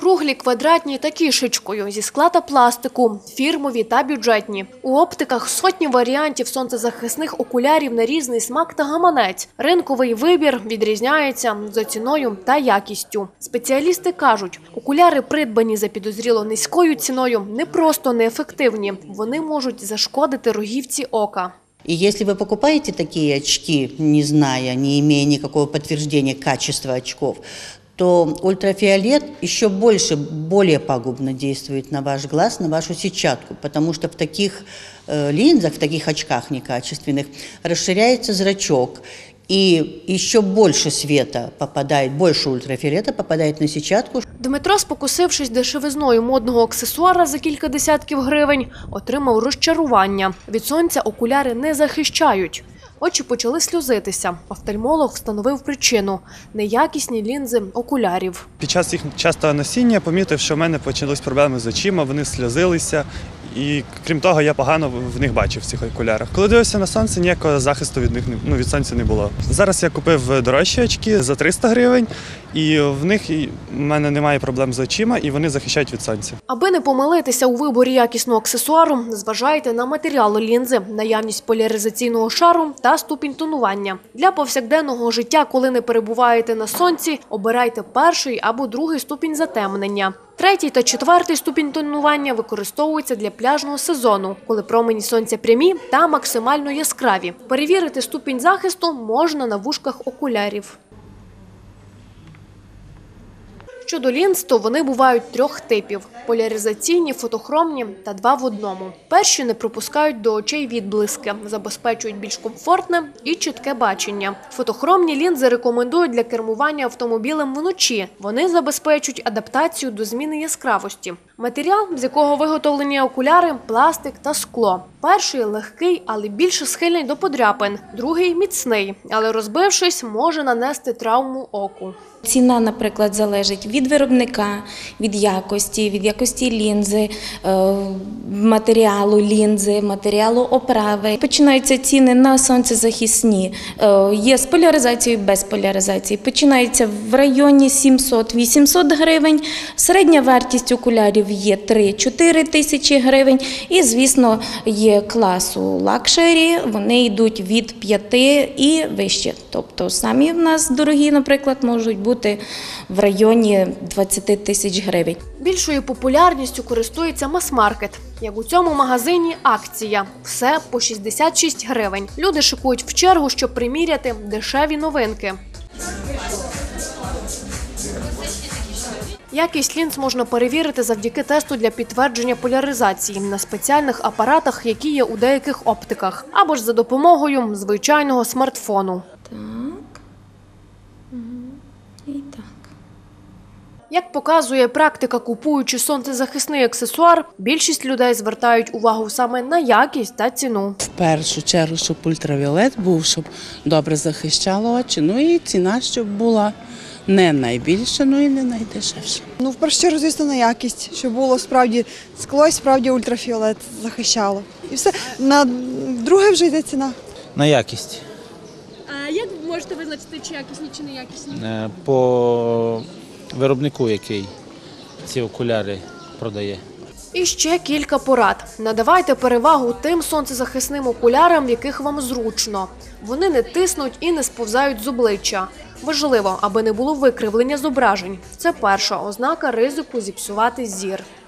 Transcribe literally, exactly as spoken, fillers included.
Круглі, квадратні та кішечкою, зі скла та пластику, фірмові та бюджетні. У оптиках сотні варіантів сонцезахисних окулярів на різний смак та гаманець. Ринковий вибір відрізняється за ціною та якістю. Спеціалісти кажуть, окуляри, придбані за підозріло низькою ціною, не просто неефективні. Вони можуть зашкодити рогівці ока. И если вы покупаете такие очки, не зная, не имея никакого подтверждения качества очков, то ультрафиолет еще больше, более пагубно действует на ваш глаз, на вашу сетчатку, потому что в таких э, линзах, в таких очках некачественных расширяется зрачок, и еще больше света попадает, больше ультрафиолета попадает на сетчатку. Дмитро, спокусившись дешевизною модного аксесуара за кілька десятків гривень, отримав розчарування. Від сонця окуляри не захищають. Очі почали сльозитися. Офтальмолог встановив причину – неякісні лінзи окулярів. Під час їх частого носіння помітив, що в мене почались проблеми з очима, вони сльозилися. І, крім того, я погано в них бачив, в цих окулярах. Коли дивився на сонце, ніякого захисту від них, ну, від сонця не було. Зараз я купив дорожчі очки за триста гривень, і в них в мене немає проблем з очима, і вони захищають від сонця. Аби не помилитися у виборі якісного аксесуару, зважайте на матеріал лінзи, наявність поляризаційного шару та ступінь тонування. Для повсякденного життя, коли не перебуваєте на сонці, обирайте перший або другий ступінь затемнення. Третій та четвертий ступінь тонування використовуються для пляжного сезону, коли промені сонця прямі та максимально яскраві. Перевірити ступінь захисту можна на вушках окулярів. Щодо лінз, то вони бувають трьох типів – поляризаційні, фотохромні та два в одному. Перші не пропускають до очей відблиски, забезпечують більш комфортне і чітке бачення. Фотохромні лінзи рекомендують для кермування автомобілем вночі. Вони забезпечують адаптацію до зміни яскравості. Матеріал, з якого виготовлені окуляри – пластик та скло. Перший легкий, але більше схильний до подряпин. Другий – міцний, але розбившись, може нанести травму оку. Ціна, наприклад, залежить від виробника, від якості, від якості лінзи, матеріалу лінзи, матеріалу оправи. Починаються ціни на сонцезахисні. Є з поляризацією, без поляризації. Починається в районі сімсот-вісімсот гривень. Середня вартість окулярів є три-чотири тисячі гривень. І, звісно, є класу лакшері, вони йдуть від п'яти і вище. Тобто самі в нас дорогі, наприклад, можуть бути в районі двадцяти тисяч гривень. Більшою популярністю користується мас-маркет. Як у цьому магазині акція. Все по шістдесят шість гривень. Люди шикують в чергу, щоб приміряти дешеві новинки. Якість лінз можна перевірити завдяки тесту для підтвердження поляризації на спеціальних апаратах, які є у деяких оптиках, або ж за допомогою звичайного смартфону. Так. І так. Як показує практика, купуючи сонцезахисний аксесуар, більшість людей звертають увагу саме на якість та ціну. В першу чергу, щоб ультравіолет був, щоб добре захищало очі, ну і ціна, щоб була не найбільша, ну і не найдешевша. Ну, в першу чергу, звісно, на якість, щоб було справді скло і справді ультрафіолет захищало. І все. На друге вже йде ціна. На якість. А як ви можете визначити, чи якісні, чи не якісні? По виробнику, який ці окуляри продає. І ще кілька порад. Надавайте перевагу тим сонцезахисним окулярам, в яких вам зручно. Вони не тиснуть і не сповзають з обличчя. Важливо, аби не було викривлення зображень. Це перша ознака ризику зіпсувати зір.